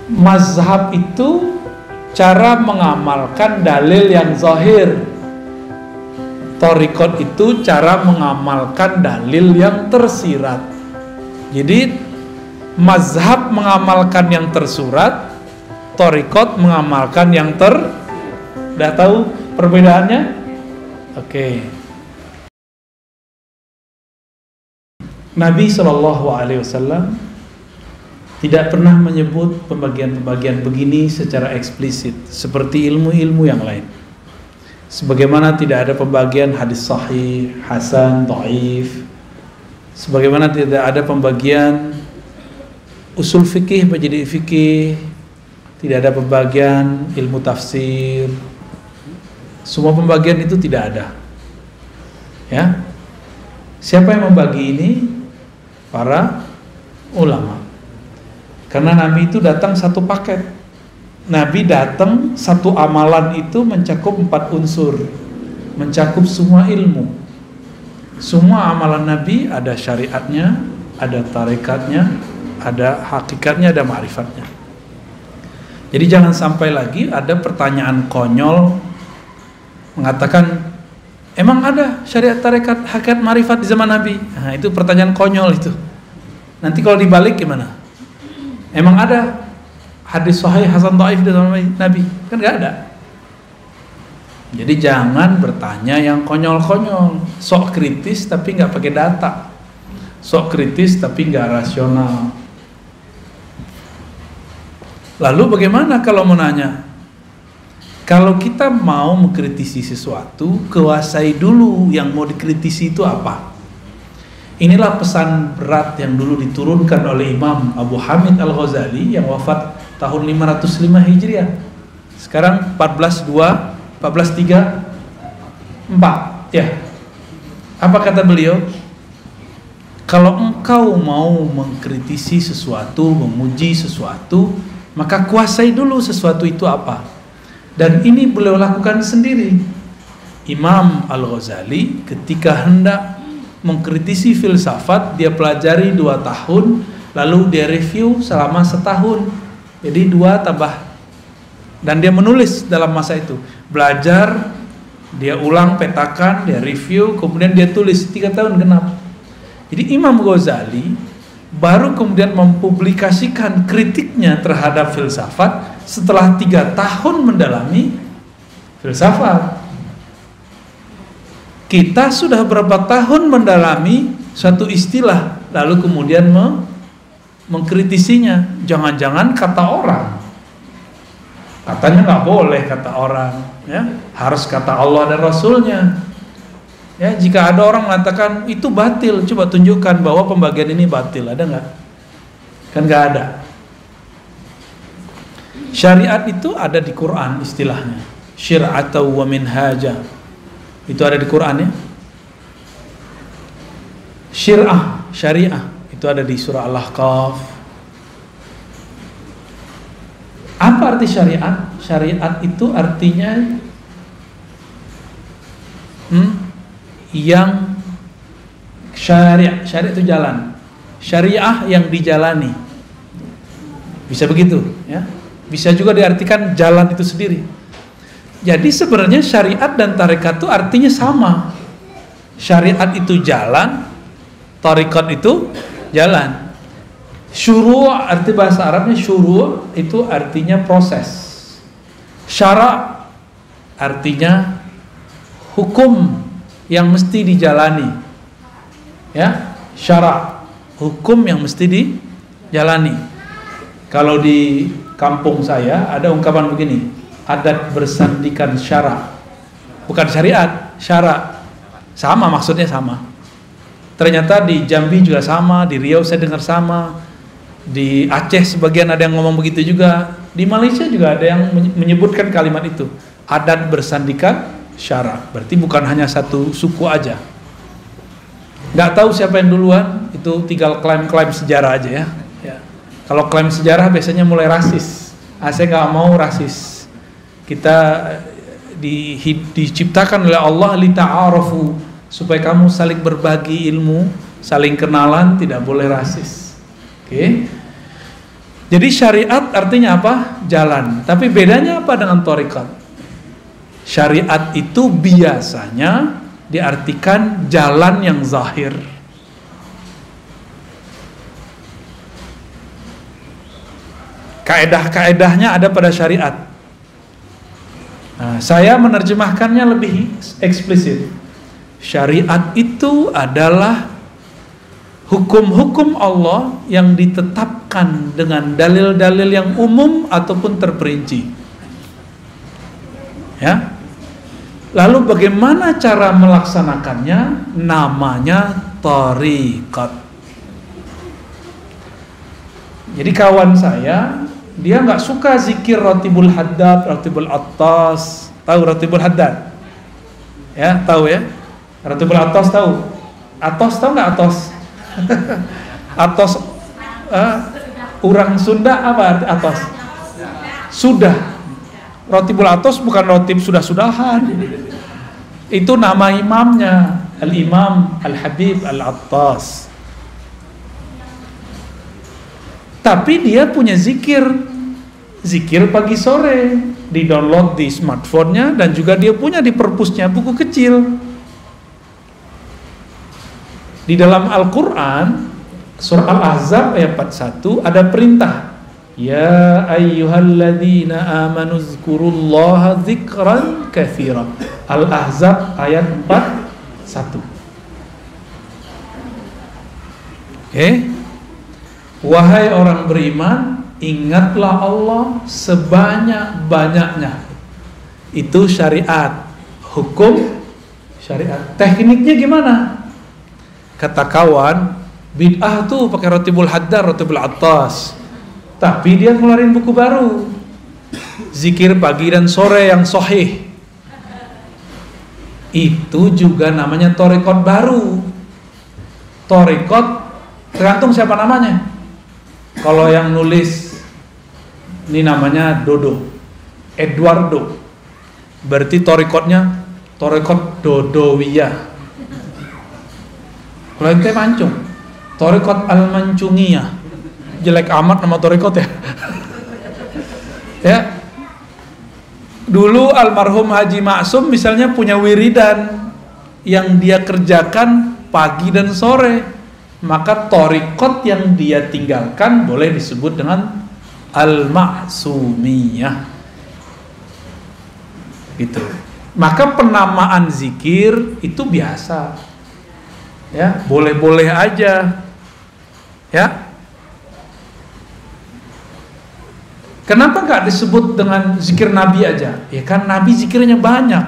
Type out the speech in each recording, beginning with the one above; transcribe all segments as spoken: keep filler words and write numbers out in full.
mazhab itu cara mengamalkan dalil yang zahir. Thariqat itu cara mengamalkan dalil yang tersirat. Jadi mazhab mengamalkan yang tersurat, thariqat mengamalkan yang ter. Udah tahu perbedaannya? Oke. Nabi shallallahu alaihi wasallam tidak pernah menyebut pembagian-pembagian begini secara eksplisit seperti ilmu-ilmu yang lain. Sebagaimana tidak ada pembagian hadis sahih, hasan, dhaif. Sebagaimana tidak ada pembagian usul fikih menjadi fikih. Tidak ada pembagian ilmu tafsir. Semua pembagian itu tidak ada. Ya. Siapa yang membagi ini? Para ulama. Karena Nabi itu datang satu paket. Nabi datang satu amalan itu mencakup empat unsur, mencakup semua ilmu. Semua amalan Nabi ada syariatnya, ada tarekatnya, ada hakikatnya, ada ma'rifatnya. Jadi jangan sampai lagi ada pertanyaan konyol mengatakan emang ada syariat, tarekat, hakikat, ma'rifat di zaman Nabi? Nah, itu pertanyaan konyol itu. Nanti kalau dibalik gimana? Emang ada hadis sahih, hasan, dhaif di zaman Nabi? Kan nggak ada. Jadi jangan bertanya yang konyol-konyol, sok kritis tapi nggak pakai data, sok kritis tapi nggak rasional. Lalu bagaimana kalau mau nanya? Kalau kita mau mengkritisi sesuatu, kuasai dulu yang mau dikritisi itu apa. Inilah pesan berat yang dulu diturunkan oleh Imam Abu Hamid Al-Ghazali yang wafat tahun lima ratus lima Hijriah. Sekarang empat belas dua, empat belas tiga puluh empat. Ya. Apa kata beliau? Kalau engkau mau mengkritisi sesuatu, memuji sesuatu, maka kuasai dulu sesuatu itu apa. Dan ini beliau lakukan sendiri. Imam Al-Ghazali ketika hendak mengkritisi filsafat, dia pelajari dua tahun, lalu dia review selama setahun. Jadi dua tambah, dan dia menulis dalam masa itu, belajar, dia ulang, petakan, dia review, kemudian dia tulis tiga tahun genap. Jadi Imam Ghazali baru kemudian mempublikasikan kritiknya terhadap filsafat setelah tiga tahun mendalami filsafat. Kita sudah berapa tahun mendalami suatu istilah, lalu kemudian me mengkritisinya. Jangan-jangan kata orang, katanya nggak boleh kata orang, ya harus kata Allah dan Rasulnya. Ya, jika ada orang mengatakan itu batil, coba tunjukkan bahwa pembagian ini batil, ada nggak? Kan nggak ada. Syariat itu ada di Quran istilahnya, syir'atan wa minhaja, itu ada di Quran ya. Syir'ah, syariah, itu ada di surah Al-Ahqaf. Apa arti syariat? Syariat itu artinya hmm, yang syariah, syariat itu jalan, syariah yang dijalani, bisa begitu ya. Bisa juga diartikan jalan itu sendiri. Jadi sebenarnya syariat dan tarekat itu artinya sama. Syariat itu jalan, tarekat itu jalan. Syuru' arti bahasa Arabnya syuru' itu artinya proses. Syara' artinya hukum yang mesti dijalani. Ya, syara' hukum yang mesti dijalani. Kalau di kampung saya ada ungkapan begini, adat bersandikan syara', bukan syariat, syara'. Sama, maksudnya sama. Ternyata di Jambi juga sama, di Riau saya dengar sama, di Aceh sebagian ada yang ngomong begitu juga, di Malaysia juga ada yang menyebutkan kalimat itu, adat bersandikan syara'. Berarti bukan hanya satu suku aja. Nggak tahu siapa yang duluan, itu tinggal klaim-klaim sejarah aja ya. Ya. Kalau klaim sejarah biasanya mulai rasis. Ah, saya nggak mau rasis. Kita di, diciptakan oleh Allah li ta'arafu, supaya kamu saling berbagi ilmu, saling kenalan, tidak boleh rasis. Oke. Okay. Jadi syariat artinya apa? Jalan. Tapi bedanya apa dengan thariqat? Syariat itu biasanya diartikan jalan yang zahir. Kaedah-kaedahnya ada pada syariat. Nah, saya menerjemahkannya lebih eksplisit. Syariat itu adalah hukum-hukum Allah yang ditetapkan dengan dalil-dalil yang umum ataupun terperinci. Ya. Lalu bagaimana cara melaksanakannya? Namanya thariqat. Jadi kawan saya, dia nggak suka zikir Ratibul Haddad, Ratibul Attas. Tahu Ratibul Haddad? Ya, tahu ya? Ratibul Attas tahu? Atos tahu nggak Atos? Atos uh, orang Sunda apa arti Atos? Sudah. Ratibul Atos bukan ratib sudah-sudahan. Itu nama imamnya, Al-Imam Al-Habib Al-Attas. Tapi dia punya zikir, zikir pagi sore, di-download di smartphone-nya, dan juga dia punya di perpusnya buku kecil. Di dalam Al-Quran, surah Al-Ahzab ayat empat puluh satu ada perintah, ya ayyuhalladzina amanu zkurullaha dzikran katsira. Al-Ahzab ayat empat puluh satu. Oke. Okay. Wahai orang beriman, ingatlah Allah sebanyak-banyaknya. Itu syariat, hukum syariat. Tekniknya gimana? Kata kawan, bid'ah tuh pakai Ratibul Haddad, Ratibul Attas. Tapi dia ngeluarin buku baru, zikir pagi dan sore yang sahih. Itu juga namanya thariqat baru. Thariqat tergantung siapa namanya. Kalau yang nulis ini namanya Dodo, Eduardo, berarti thariqatnya thariqat Dodowiyah. Kalau ente mancung, thariqat Al-Mancungiyah. Jelek amat nama thariqat ya. Ya. Dulu almarhum Haji Maksum misalnya punya wiridan yang dia kerjakan pagi dan sore, maka thariqat yang dia tinggalkan boleh disebut dengan Al-Maksumiyah. Gitu. Maka penamaan zikir itu biasa. Ya, boleh-boleh aja. Ya. Kenapa nggak disebut dengan zikir Nabi aja? Ya kan Nabi zikirnya banyak.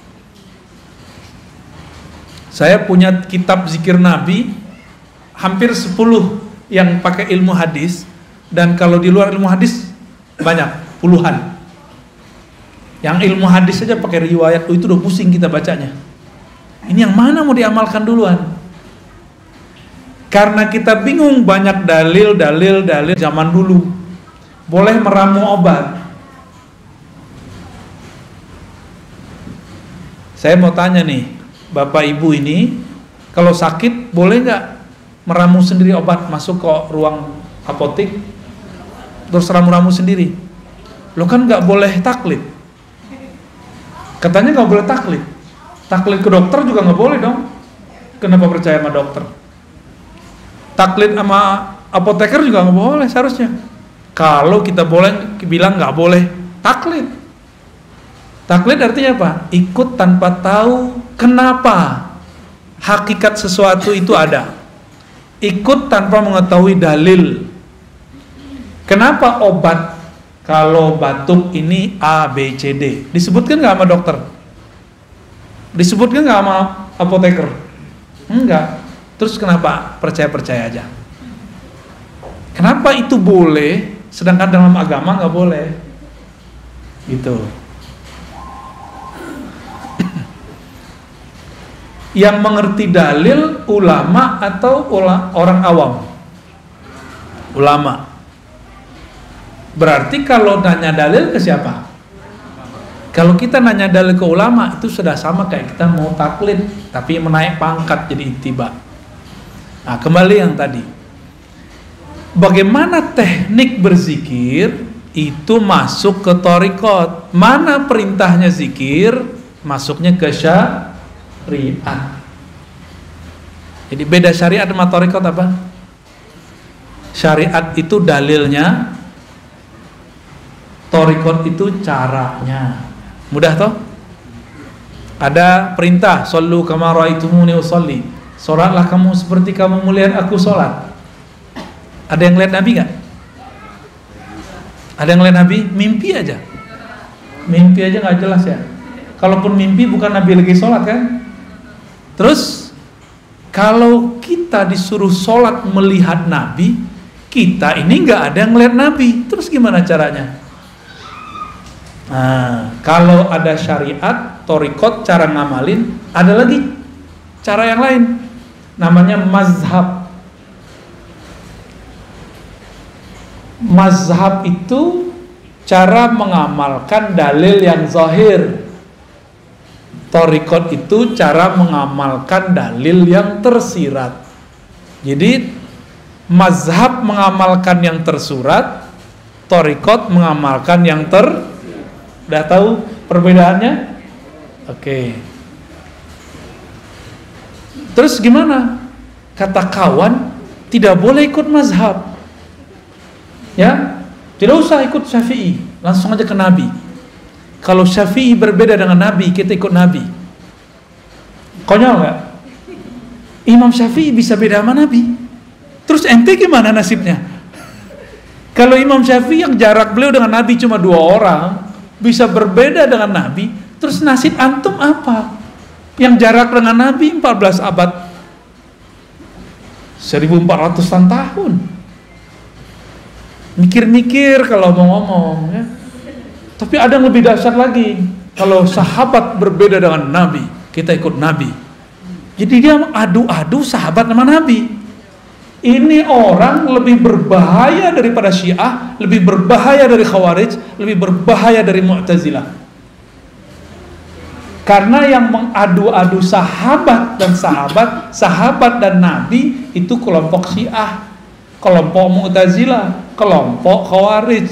Saya punya kitab zikir Nabi hampir sepuluh yang pakai ilmu hadis, dan kalau di luar ilmu hadis banyak, puluhan. Yang ilmu hadis saja pakai riwayat, oh itu udah pusing kita bacanya. Ini yang mana mau diamalkan duluan? Karena kita bingung, banyak dalil, dalil, dalil zaman dulu. Boleh meramu obat. Saya mau tanya nih, Bapak Ibu ini, kalau sakit boleh nggak meramu sendiri obat, masuk ke ruang apotek, terus ramu-ramu sendiri? Lo kan nggak boleh taklid. Katanya nggak boleh taklid. Taklid ke dokter juga nggak boleh dong. Kenapa percaya sama dokter? Taklid sama apoteker juga nggak boleh seharusnya. Kalau kita boleh bilang nggak boleh taklid. Taklid artinya apa? Ikut tanpa tahu kenapa hakikat sesuatu itu ada. Ikut tanpa mengetahui dalil. Kenapa obat kalau batuk ini A, B, C, D? Disebutkan nggak sama dokter? Disebutkan nggak sama apoteker? Enggak. Terus kenapa percaya-percaya aja? Kenapa itu boleh, sedangkan dalam agama nggak boleh? Gitu. Yang mengerti dalil ulama atau ula, orang awam? Ulama. Berarti kalau nanya dalil ke siapa? Kalau kita nanya dalil ke ulama, itu sudah sama kayak kita mau taklid, tapi menaik pangkat jadi ittiba. Nah, kembali yang tadi. bagaimana teknik berzikir itu masuk ke thariqat. Mana perintahnya zikir, masuknya ke syariat. Jadi beda syariat sama thariqat apa? Syariat itu dalilnya, thariqat itu caranya. Mudah toh? Ada perintah, sallu kama ra'aitumuni usolli. Salatlah kamu seperti kamu melihat aku salat. Ada yang lihat Nabi nggak? Ada yang lihat Nabi? Mimpi aja. Mimpi aja nggak jelas ya. Kalaupun mimpi bukan Nabi lagi sholat kan? Terus kalau kita disuruh sholat melihat Nabi, kita ini nggak ada yang lihat Nabi. Terus gimana caranya? Nah, kalau ada syariat, thariqat, cara ngamalin, ada lagi cara yang lain. Namanya mazhab. Mazhab itu cara mengamalkan dalil yang zahir. Thariqat itu cara mengamalkan dalil yang tersirat. Jadi mazhab mengamalkan yang tersurat, thariqat mengamalkan yang ter. Udah tahu perbedaannya? Oke. Terus gimana? Kata kawan, tidak boleh ikut mazhab. Ya, tidak usah ikut Syafi'i, langsung aja ke Nabi. Kalau Syafi'i berbeda dengan Nabi, kita ikut Nabi. Konyol nggak? Imam Syafi'i bisa beda sama Nabi. Terus ente gimana nasibnya? Kalau Imam Syafi'i yang jarak beliau dengan Nabi cuma dua orang, bisa berbeda dengan Nabi, terus nasib antum apa? Yang jarak dengan Nabi empat belas abad, seribu empat ratusan tahun. Mikir-mikir kalau mau ngomong ya. Tapi ada yang lebih dahsyat lagi. Kalau sahabat berbeda dengan Nabi, kita ikut Nabi. Jadi dia adu-adu sahabat sama Nabi. Ini orang lebih berbahaya daripada Syiah, lebih berbahaya dari Khawarij, lebih berbahaya dari Mu'tazilah. Karena yang mengadu-adu sahabat dan sahabat, sahabat dan Nabi itu kelompok Syiah, kelompok Mu'tazilah, kelompok Khawarij.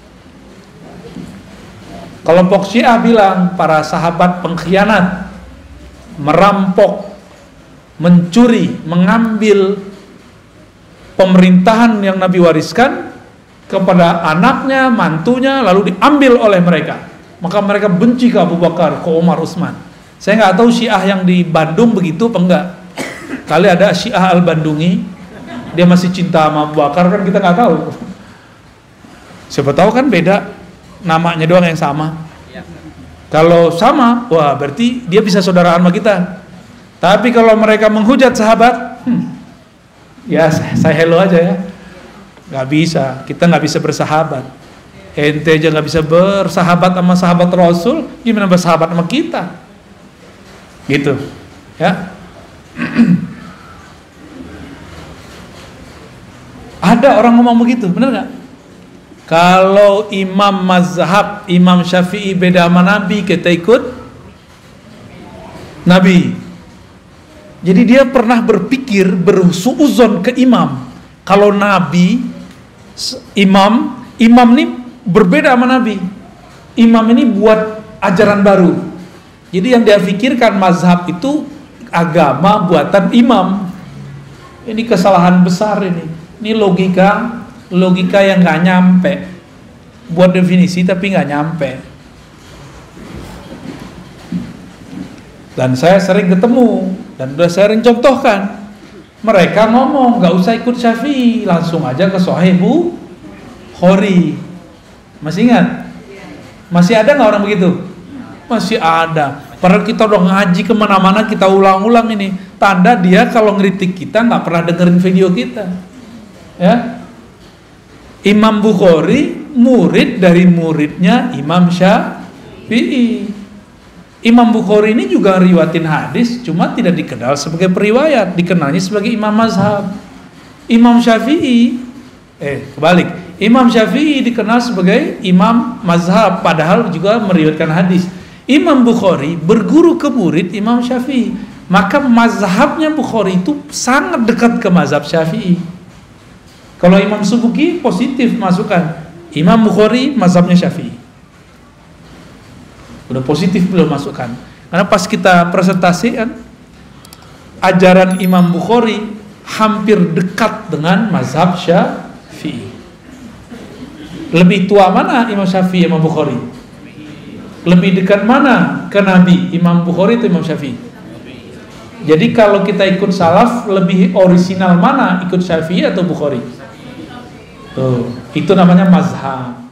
Kelompok Syiah bilang para sahabat pengkhianat, merampok, mencuri, mengambil pemerintahan yang Nabi wariskan kepada anaknya, mantunya, lalu diambil oleh mereka. Maka mereka benci ke Abu Bakar, ke Umar, Utsman. Saya nggak tahu Syiah yang di Bandung begitu apa enggak. Kali ada Syiah Al-Bandungi, dia masih cinta sama Abu Bakar, kan kita nggak tahu. Siapa tahu kan beda, namanya doang yang sama. Kalau sama, wah berarti dia bisa saudaraan sama kita. Tapi kalau mereka menghujat sahabat, hmm, ya saya hello aja ya. Nggak bisa, kita nggak bisa bersahabat. Ente aja nggak bisa bersahabat sama sahabat Rasul, gimana bersahabat sama kita? Gitu, ya. Ada orang ngomong begitu, bener nggak? Kalau imam mazhab, Imam Syafi'i beda sama Nabi, kita ikut Nabi. Jadi dia pernah berpikir, bersuuzon ke imam. Kalau Nabi, imam, imam ini berbeda sama Nabi. Imam ini buat ajaran baru. Jadi yang dia pikirkan mazhab itu agama buatan imam. Ini kesalahan besar ini. Ini logika, logika yang nggak nyampe. Buat definisi tapi nggak nyampe. Dan saya sering ketemu dan udah sering contohkan. Mereka ngomong nggak usah ikut Syafi'i, langsung aja ke Sahih Bukhari. Masih ingat? Masih ada nggak orang begitu? Masih ada. Padahal kita udah ngaji kemana-mana, kita ulang-ulang ini. Tanda dia kalau ngeritik kita nggak pernah dengerin video kita. Ya. Imam Bukhari murid dari muridnya Imam Syafi'i. Imam Bukhari ini juga riwayatin hadis, cuma tidak dikenal sebagai periwayat, dikenalnya sebagai imam mazhab. Imam Syafi'i, eh kebalik, Imam Syafi'i dikenal sebagai imam mazhab, padahal juga meriwayatkan hadis. Imam Bukhari berguru ke murid Imam Syafi'i, maka mazhabnya Bukhari itu sangat dekat ke mazhab Syafi'i. Kalau Imam Subuki positif masukan, Imam Bukhari mazhabnya Syafi'i. Udah positif belum masukan. Karena pas kita presentasi kan, ajaran Imam Bukhari hampir dekat dengan mazhab Syafi'i. Lebih tua mana Imam Syafi'i, Imam Bukhari? Lebih dekat mana ke Nabi, Imam Bukhari atau Imam Syafi'i? Jadi kalau kita ikut salaf, lebih orisinal mana, ikut Syafi'i atau Bukhari? Tuh, itu namanya mazhab.